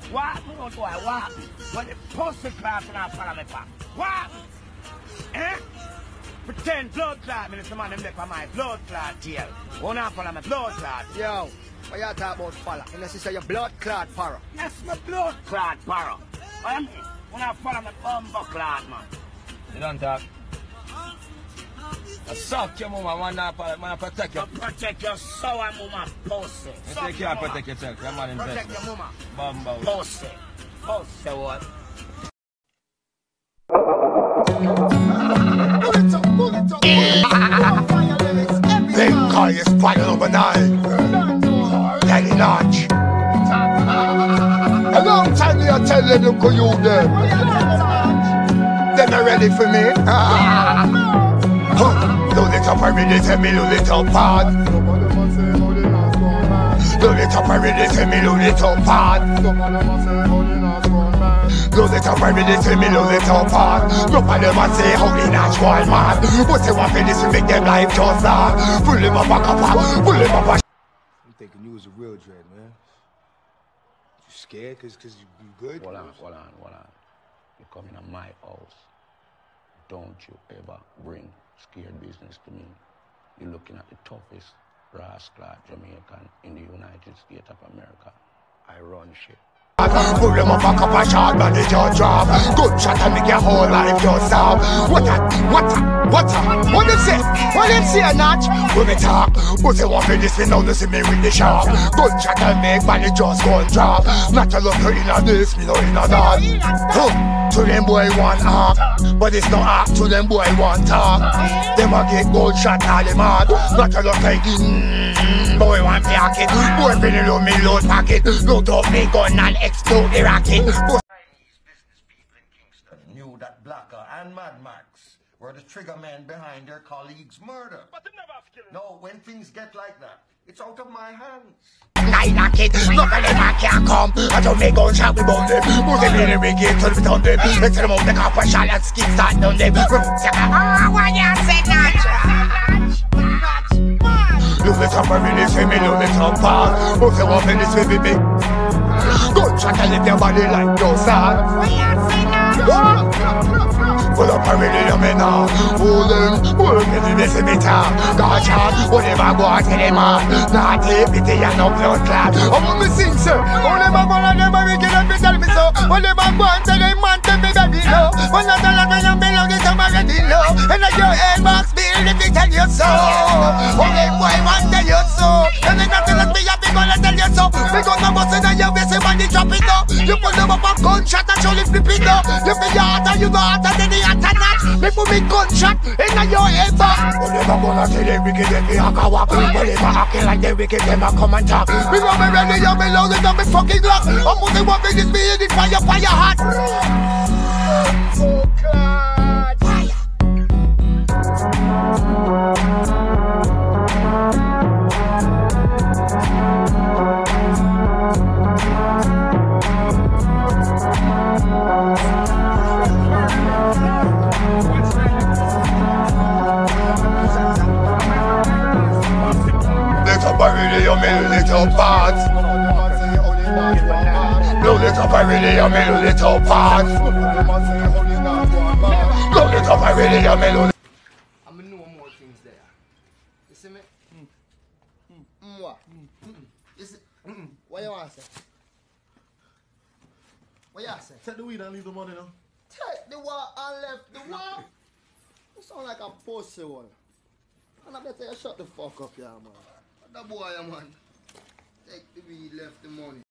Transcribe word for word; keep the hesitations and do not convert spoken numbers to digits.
What? Me don't do I what? When the pussy class and I follow me back. What? Eh? Pretend blood clot, me this man them left on my blood clot tail. Won't not follow my blood clot. Yo, what you talk about follow? Unless you say your blood clot para. That's my blood clot para. What I mean? When I follow my bumbo clot, man. You don't talk. I suck your mama, man, I man, protect you. Protect your sour mama pussy. You take care and protect yourself. Your man invest. Protect your mama. Bumbo. Pussy. Pussy what? Vampire Spider number nine. Daddy Notch. A long time you tell them look at you them. They're not ready for me. Load it up and ready tell me load it up hard. Load it up and ready tell me load it up hard. Load it up and ready tell me load it up hard. Look at them and say how they natural man. But they want this to make them life just that. Pull them up back up, pull them up. I'm thinking you was a real dread, man. You scared cause cause you, you good? Hold on, hold on, hold on. You come in my house. Don't you ever bring scared business to me. You're looking at the toughest rascal Jamaican in the United States of America. I run shit. Pull them up back up a shot, man, they just drop. Good shot and make your whole life just stop. What a, what a, what a, what them say? What them say, Notch? When me talk, but they want me this, they know they see me with the sharp. Good shot and make body just go and drop. Not a look in a this, me no in a that. Huh. To them boy want arm, but it's no act. To them boy want talk. Them a get gold shot all them hard. Not a look like mm, boy want packet. Boy finna load me load packet. Load up me gun and explode the rocket. Chinese business people in Kingston knew that Blacker and Mad Max were the trigger men behind their colleague's murder. But they never have killed him. No, when things get like that, it's out of my hands. I knock it, look at them, I can't come. I don't make gunshot, we bone them. Move them in the ring, get to the on them. Let's them out the copper shot and skin start on them. Ah, what you say, Notch? Look at some really say me, look at some part. Move them up in this baby big. Gunshot and lift your body like your son. What you say, Notch? Pull up a really young man now. Hold them, hold them in the messy meter. Gotcha, whatever go out in them man. Not a pity and no blood clot. I want me sing, sir. All them a go and them a wicked and be tell me so. All them a go and tell them man to be baby low. When I tell them I'm belong to some already low. And like your head box bill if they tell you so. All them boy want tell you so. And then nothing like me a big gonna tell you so. Because I'm busting on your face and when they drop it down. You pull them up a gunshot and surely flip it down. You feel your heart and you know heart and then the heart and that. Before me gunshot in your head back. All them a gonna tell them wicked them be a coward. All them a acting like they wicked them a come and talk. Me know me ready and me loaded and me fucking lock. I'm putting one thing is me in the fire, fire hot. So glad. Fire. Your little parts. Load it up, I really am a little parts. Load it up, I really am a little. I'm gonna know more things there. You see me? Mm. Mm. What? Mm. You see? Mm. What you want to say? What you say? Take the weed and leave the money now. Take the what and left the what? You sound like a pussy one. And I better you shut the fuck up, yeah, man. What the boy, man? Take the weed, left the money.